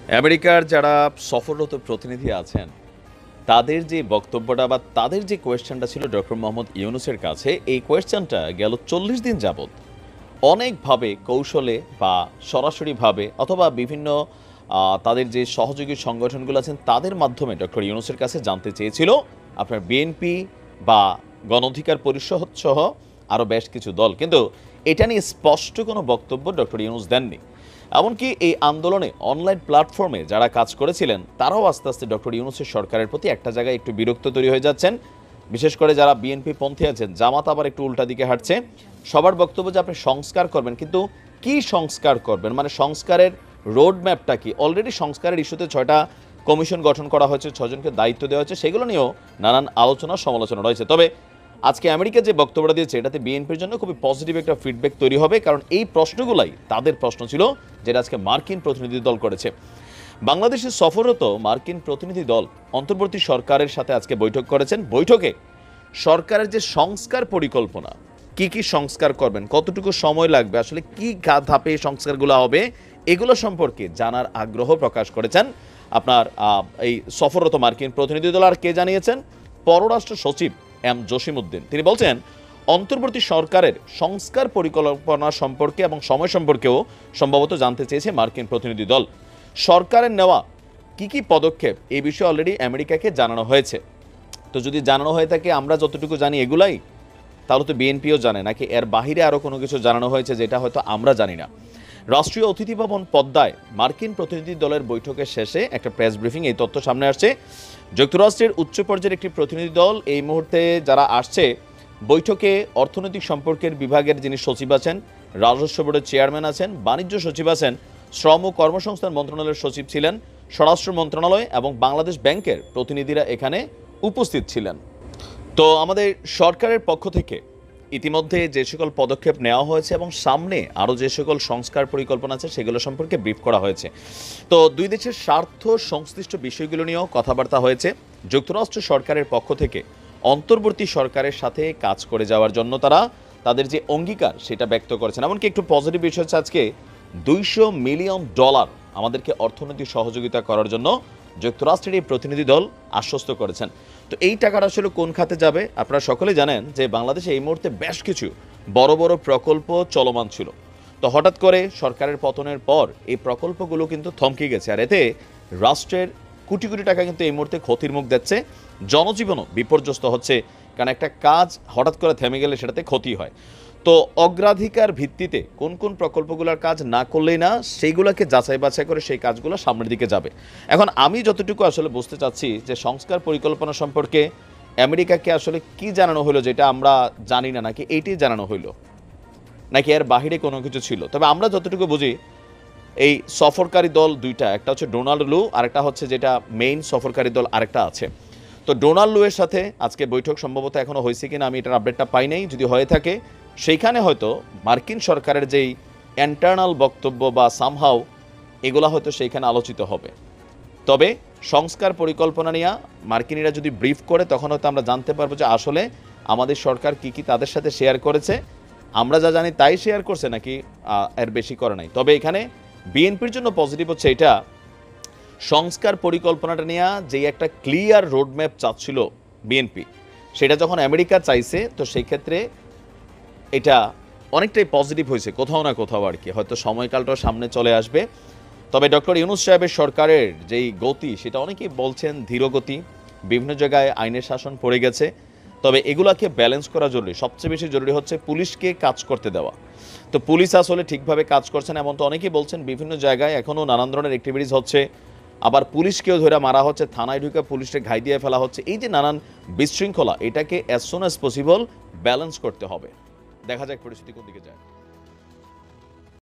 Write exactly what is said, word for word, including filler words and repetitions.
আমেরিকার যারা সফররত প্রতিনিধি আছেন তাদের যে বক্তব্যটা বা তাদের যে কোয়েশ্চেনটা ছিল ডক্টর মোহাম্মদ ইউনূসের কাছে, এই কোয়েশ্চেনটা গেল চল্লিশ দিন যাবৎ অনেকভাবে কৌশলে বা সরাসরিভাবে অথবা বিভিন্ন আহ, তাদের যে সহযোগী সংগঠনগুলো আছেন তাদের মাধ্যমে ডক্টর ইউনূসের কাছে জানতে চেয়েছিল আপনার বিএনপি বা গণ অধিকার পরিষদ সহ আরও বেশ কিছু দল, কিন্তু এটা নিয়ে স্পষ্ট কোনো বক্তব্য ডক্টর ইউনূস দেননি। এমনকি এই আন্দোলনে অনলাইন প্ল্যাটফর্মে যারা কাজ করেছিলেন তারাও আস্তে আস্তে ডক্টর ইউনূসের সরকারের প্রতি একটা জায়গায় একটু বিরক্ত তৈরি হয়ে যাচ্ছেন। বিশেষ করে যারা বিএনপি পন্থী আছেন, জামাত আবার একটু উল্টা দিকে হাঁটছে। সবার বক্তব্য যে আপনি সংস্কার করবেন, কিন্তু কি সংস্কার করবেন, মানে সংস্কারের রোড ম্যাপটা কি? অলরেডি সংস্কারের ইস্যুতে ছয়টা কমিশন গঠন করা হয়েছে, ছজনকে দায়িত্ব দেওয়া হয়েছে, সেগুলো নিয়েও নানান আলোচনা সমালোচনা রয়েছে। তবে আজকে আমেরিকা যে বক্তব্যটা দিয়েছে এটাতে বিএনপির জন্য খুবই পজিটিভ একটা ফিডব্যাক তৈরি হবে, কারণ এই প্রশ্নগুলাই তাদের প্রশ্ন ছিল যেটা আজকে মার্কিন প্রতিনিধি দল করেছে। বাংলাদেশে সফররত মার্কিন প্রতিনিধি দল অন্তর্বর্তী সরকারের সাথে আজকে বৈঠক করেছেন। বৈঠকে সরকারের যে সংস্কার পরিকল্পনা, কি কি সংস্কার করবেন, কতটুকু সময় লাগবে, আসলে কি ধাপে এই সংস্কারগুলো হবে, এগুলো সম্পর্কে জানার আগ্রহ প্রকাশ করেছেন আপনার এই সফররত মার্কিন প্রতিনিধি দল। আর কে জানিয়েছেন? পররাষ্ট্র সচিব এম জসিমউদ্দিন। তিনি বলছেন অন্তর্বর্তী সরকারের সংস্কার পরিকল্পনা সম্পর্কে এবং সময় সম্পর্কেও সম্ভবত জানতে চেয়েছে মার্কিন প্রতিনিধি দল। সরকারের নেওয়া কি কি পদক্ষেপ এই বিষয়ে অলরেডি আমেরিকাকে জানানো হয়েছে। তো যদি জানানো হয়ে থাকে, আমরা যতটুকু জানি এগুলাই, তাহলে তো বিএনপিও জানে, নাকি এর বাহিরে আরও কোনো কিছু জানানো হয়েছে যেটা হয়তো আমরা জানি না। রাষ্ট্রীয় অতিথি ভবন পদ্মায় মার্কিন প্রতিনিধি দলের বৈঠকের শেষে একটা প্রেস ব্রিফিং এই তথ্য সামনে আসছে। যুক্তরাষ্ট্রের উচ্চ পর্যায়ের একটি প্রতিনিধি দল এই মুহূর্তে যারা আসছে বৈঠকে, অর্থনৈতিক সম্পর্কের বিভাগের যিনি সচিব আছেন, রাজস্ব বোর্ডের চেয়ারম্যান আছেন, বাণিজ্য সচিব আছেন, শ্রম ও কর্মসংস্থান মন্ত্রণালয়ের সচিব ছিলেন, স্বরাষ্ট্র মন্ত্রণালয় এবং বাংলাদেশ ব্যাংকের প্রতিনিধিরা এখানে উপস্থিত ছিলেন। তো আমাদের সরকারের পক্ষ থেকে ইতিমধ্যে যে সকল পদক্ষেপ নেওয়া হয়েছে এবং সামনে আরও যে সকল সংস্কার পরিকল্পনা আছে সেগুলো সম্পর্কে ব্রিফ করা হয়েছে। তো দুই দেশের স্বার্থ সংশ্লিষ্ট বিষয়গুলো নিয়েও কথাবার্তা হয়েছে। যুক্তরাষ্ট্র সরকারের পক্ষ থেকে অন্তর্বর্তী সরকারের সাথে কাজ করে যাওয়ার জন্য তারা তাদের যে অঙ্গীকার সেটা ব্যক্ত করেছেন। এমনকি একটু পজিটিভ বিষয় হচ্ছে আজকে দুইশো মিলিয়ন ডলার আমাদেরকে অর্থনৈতিক সহযোগিতা করার জন্য যুক্তরাষ্ট্রের এই প্রতিনিধি দল আশ্বস্ত করেছেন। তো এই টাকাটা আসলে কোন খাতে যাবে? আপনারা সকলে জানেন যে বাংলাদেশে এই মুহূর্তে বেশ কিছু বড় বড় প্রকল্প চলমান ছিল। তো হঠাৎ করে সরকারের পতনের পর এই প্রকল্পগুলো কিন্তু থমকে গেছে, আর এতে রাষ্ট্রের কোটি কোটি টাকা কিন্তু এই মুহূর্তে ক্ষতির মুখ দেখছে, জনজীবনও বিপর্যস্ত হচ্ছে। কারণ একটা কাজ হঠাৎ করে থেমে গেলে সেটাতে ক্ষতি হয়। তো অগ্রাধিকার ভিত্তিতে কোন কোন প্রকল্পগুলোর কাজ না করলেই না, সেইগুলোকে যাচাই বাছাই করে সেই কাজগুলো সামনের দিকে যাবে। এখন আমি যতটুকু আসলে বুঝতে চাচ্ছি যে সংস্কার পরিকল্পনা সম্পর্কে আমেরিকাকে আসলে কি জানানো হলো যেটা আমরা জানি না, নাকি এইটাই জানানো হইলো, নাকি এর বাহিরে কোনো কিছু ছিল। তবে আমরা যতটুকু বুঝি এই সফরকারী দল দুইটা, একটা হচ্ছে ডোনাল্ড লু, আরেকটা হচ্ছে যেটা মেইন সফরকারী দল আরেকটা আছে। তো ডোনাল্ড লু এর সাথে আজকে বৈঠক সম্ভবত এখনও হয়েছে কিনা আমি এটার আপডেটটা পাই নাই। যদি হয়ে থাকে সেইখানে হয়তো মার্কিন সরকারের যেই ইন্টারনাল বক্তব্য বা সামহাও এগুলা হয়তো সেইখানে আলোচিত হবে। তবে সংস্কার পরিকল্পনা নিয়ে মার্কিনিরা যদি ব্রিফ করে তখন হয়তো আমরা জানতে পারবো যে আসলে আমাদের সরকার কি কি তাদের সাথে শেয়ার করেছে, আমরা যা জানি তাই শেয়ার করছে নাকি এর বেশি করে নাই। তবে এখানে বিএনপির জন্য পজিটিভ হচ্ছে এটা, সংস্কার পরিকল্পনাটা নিয়ে যে একটা ক্লিয়ার রোডম্যাপ চাচ্ছিল বিএনপি, সেটা যখন আমেরিকা চাইছে তো সেই ক্ষেত্রে এটা অনেকটাই পজিটিভ হয়েছে কোথাও না কোথাও আর কি। হয়তো সময়কালটাও সামনে চলে আসবে। তবে ডক্টর ইউনূস সাহেবের সরকারের যেই গতি সেটা অনেকেই বলছেন ধীরগতি, বিভিন্ন জায়গায় আইনের শাসন পড়ে গেছে। তবে এগুলাকে ব্যালেন্স করা জরুরি। সবচেয়ে বেশি জরুরি হচ্ছে পুলিশকে কাজ করতে দেওয়া। তো পুলিশ আসলে ঠিকভাবে কাজ করছেন এমন তো অনেকেই বলছেন। বিভিন্ন জায়গায় এখনও নানান ধরনের অ্যাক্টিভিটিস হচ্ছে, আবার পুলিশকেও ধরে মারা হচ্ছে, থানায় ঢুকে পুলিশকে ঘাই দিয়ে ফেলা হচ্ছে। এই যে নানান বিশৃঙ্খলা, এটাকে as soon as possible balance করতে হবে। দেখা যাক পরিস্থিতি কোন দিকে যায়।